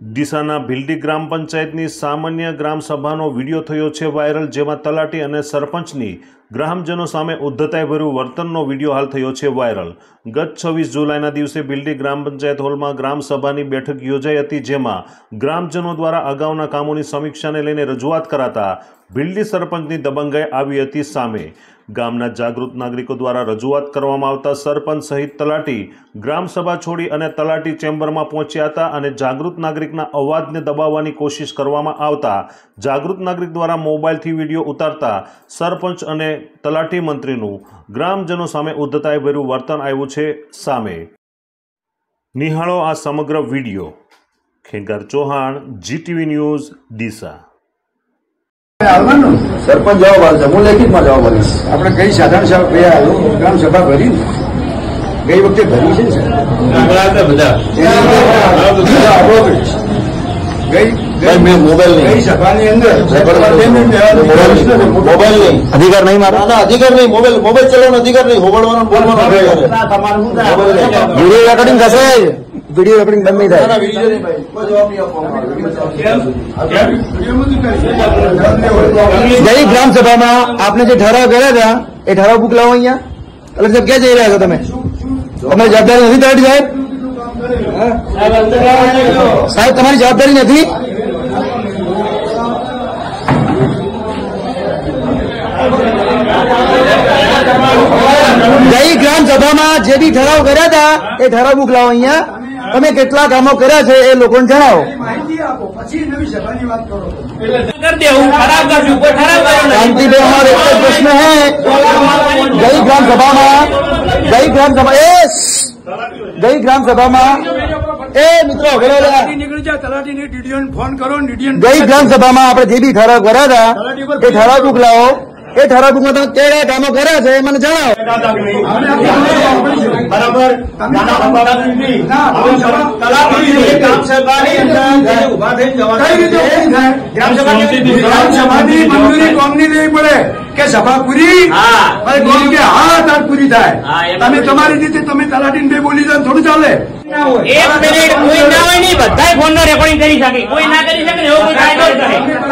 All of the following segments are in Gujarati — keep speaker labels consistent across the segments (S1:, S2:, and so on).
S1: ડીસાના ભીલડી ગ્રામ પંચાયતની સામાન્ય ગ્રામ સભાનો વિડીયો થયો છે વાયરલ, જેમાં તલાટી અને સરપંચની ગ્રામજનો સામે ઉદ્ધતાઈભર્યું વર્તનનો વિડીયો હાલ થયો છે વાયરલ। ગત 26 જુલાઈના દિવસે ભીલડી ગ્રામ પંચાયત હોલમાં ગ્રામ સભાની બેઠક યોજાઈ હતી, જેમાં ગ્રામજનો દ્વારા અગાઉના કામોની સમીક્ષાને લઈને રજૂઆત કરાતા ભીલડી સરપંચની દબંગાઈ આવી હતી સામે। ગામના જાગૃત નાગરિકો દ્વારા રજૂઆત કરવામાં આવતા સરપંચ સહિત તલાટી ગ્રામસભા છોડી અને તલાટી ચેમ્બરમાં પહોંચ્યા હતા અને જાગૃત નાગરિકના અવાજને દબાવવાની કોશિશ કરવામાં આવતા જાગૃત નાગરિક દ્વારા મોબાઈલથી વિડીયો ઉતારતા સરપંચ અને તલાટી મંત્રીનું ગ્રામજનો સામે ઉદ્ધતાઈભર્યું વર્તન આવ્યું છે સામે। નિહાળો આ સમગ્ર video. Khengar Chauhan, GTV news, Deesa.
S2: સરપંચ જવાબ આપશે, હું લેખિતમાં જવાબ આપીશ। આપણે કઈ સાધારણ સભા ગ્રામ સભા ભરી ગઈ વખતે ભરી છે ગઈ સભાની અંદર મોબાઈલ નહીં, અધિકાર નહીં, મારા અધિકાર નહીં, મોબાઈલ ચલાવવાનો અધિકાર નહીં, હોબળવાનો બોલવાનો વિડીયો રેકોર્ડિંગ થશે, વિડીયો રેકોર્ડિંગ બંધ નહીં થાય। ગઈ ગ્રામ સભામાં આપને જે ઠરાવ કર્યા હતા એ ઠરાવ બુક લાવો અહીંયા। કલેક્ટર સાહેબ ક્યાં જઈ રહ્યા છો તમે? તમારી જવાબદારી નથી તલાટી સાહેબ? સાહેબ તમારી જવાબદારી નથી? ગઈ ગ્રામ સભામાં જે બી ઠરાવ કર્યા હતા એ ઠરાવ બુક લાવો અહીંયા। તમે કેટલા કામો કર્યા છે એ લોકોને જણાવો। શાંતિભાઈ, અમારો એક જ પ્રશ્ન है, ગઈ ગ્રામ સભામાં મિત્રો ગઈ ગ્રામ સભામાં આપણે જે બી ઠરાવ કર્યા હતા એ ઠરાવ બુક લાવો। એ ઠરાવ બુકમાં તમે કેવા કામો કર્યા છે મને જણાવો। કે સભા પૂરી કે હાથ પૂરી થાય, તમે તમારી રીતે તમે તલાટીને બોલી જાઓ, થોડું ચાલે।
S3: 1 મિનિટ કોઈ ના હોય નહીં, બધા ફોન નો રેકોર્ડિંગ કરી શકે, કોઈ ના કરી શકે ને એવો કોઈ કાયદો જ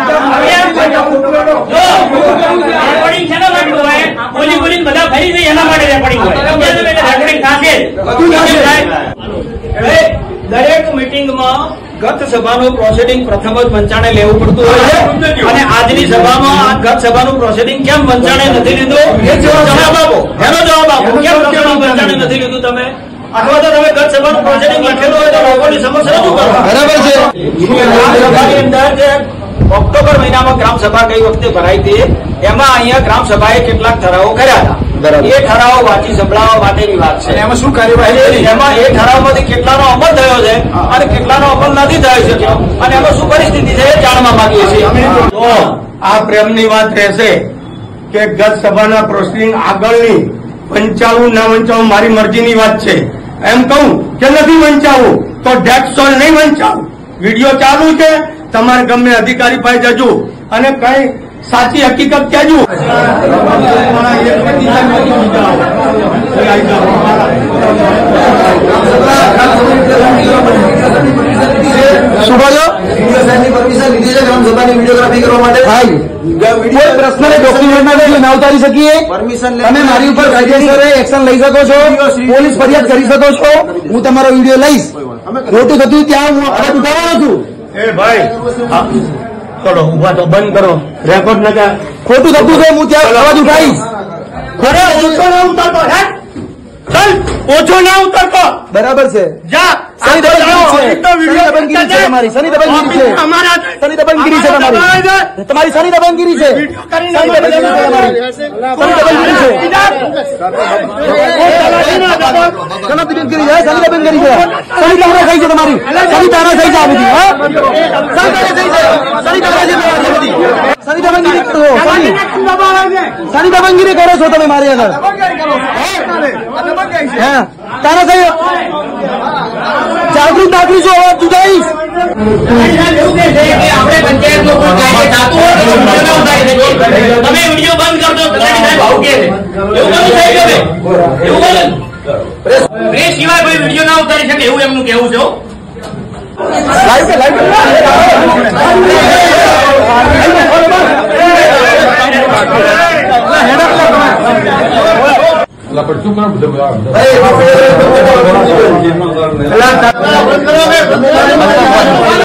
S3: રેકોર્ડિંગ છે ને વાંધો હોય, બોલી બોલીને બધા ફરી જાય એના માટે રેકોર્ડિંગ હોય, રેકોર્ડિંગ થશે। દરેક મિટિંગમાં ગત સભાનું પ્રોસિડિંગ પ્રથમ જ વંચાણે લેવું પડતું હોય છે, અને આજની સભામાં ગત સભાનું પ્રોસિડિંગ કેમ વંચાણે નથી લીધું એ જવાબ આપો, એનો જવાબ આપો। કેમ વંચાણે નથી લીધું તમે? અથવા તો તમે ગત સભાનું પ્રોસિડિંગ લખેલું હોય તો લોકોની સમસ્યા રજૂ કરો, બરાબર છે। સભાની અંદર જે ઓક્ટોબર મહિનામાં ગ્રામ સભા ગઈ વખતે ભરાઈ હતી, એમાં અહીંયા ગ્રામ સભાએ કેટલાક ઠરાવો કર્યા હતા, એ ઠરાવો વાંચી સંભળાવવા માટેની વાત છે। એમાં શું કાર્યવાહી? એમાં એ ઠરાવમાંથી કેટલાનો અમલ થયો છે અને કેટલાનો અમલ નથી થઈ શક્યો, અને એમાં શું પરિસ્થિતિ છે એ જાણવા માંગીએ છીએ।
S4: તો આ પ્રેમની વાત રહેશે કે ગત સભાના પ્રોસિડિંગ આગળની વંચાવું ના વંચાવું મારી મરજીની વાત છે। એમ કહું કે નથી વંચાવું તો ડેટ સોલ નહીં વંચાવું, વિડીયો ચાલુ છે, તમારે ગમે અધિકારી પાસે જજો અને કઈ સાચી હકીકત કહેજો।
S2: શું બોલો? પરમિશન લીધી છે ગ્રામ સભાની વિડીયોગ્રાફી કરવા માટે? કોઈ પ્રશ્નને ડોક્યુમેન્ટમાં ના ઉતારી શકીએ? પરમિશન તમે મારી ઉપર કાયદેસર એક્શન લઈ શકો છો, પોલીસ ફરિયાદ કરી શકો છો, હું તમારો વિડીયો લઈશ। ખોટું થતું ત્યાં હું અવાજ ઉઠાવવાનો છું।
S4: એ ભાઈ ચલો ઉભા તો બંધ કરો રેકોર્ડ નકા,
S2: ખોટું થતું છે હું ત્યાં અવાજ ઉઠાવીશ।
S4: ઓછો ના ઉતરતો, ચાલ ઓછો ના ઉતરતો,
S2: બરાબર છે।
S4: જા
S2: શની દબંગગીરી છે તમારી, શની દબંગગીરી છે, શની દબંગગીરી છે તમારી, તમારી શની દબંગગીરી છે, શની દબંગગીરી છે તમારી, શની દબંગગીરી છે, શની દબંગગીરી છે, શની દબંગગીરી છે, શની તારા થઈ છે તમારી, શની તારા થઈ છે આ બધી, હા શની તારા થઈ છે, શની તારા છે તમારી બધી, શની દબંગગીરી કરો, શની દબંગગીરી કરો છો તમે મારી આગળ, હા તારા થઈ જાગૃત નાગરિક છો, અવાજ ઉઠાવીશ।
S3: તમે વિડીયો બંધ કરજો, એવું પ્રેસ સિવાય કોઈ વિડીયો ના ઉતારી શકે એવું એમનું કેવું છે।
S2: ભાઈ